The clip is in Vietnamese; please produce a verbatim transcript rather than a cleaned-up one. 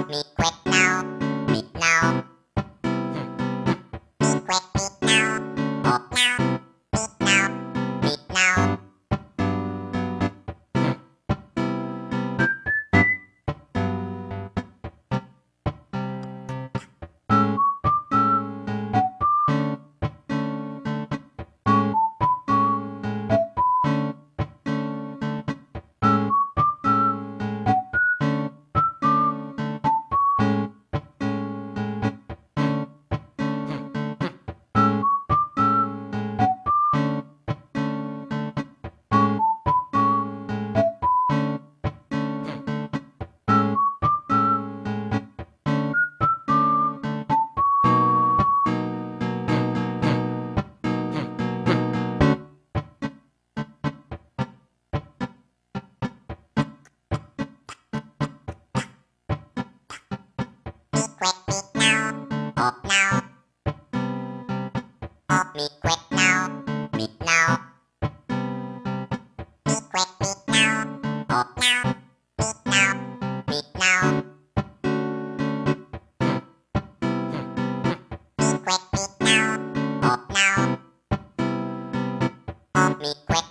me quit now, meet now. Me quit, meet now, oh now, meet now, meet now. Me quit, meet now, oh now. Oh, me quit now, meet now. Me quit, meet now, oh now, meet now, meet now. Me quit, meet now, oh now. Oh, me quit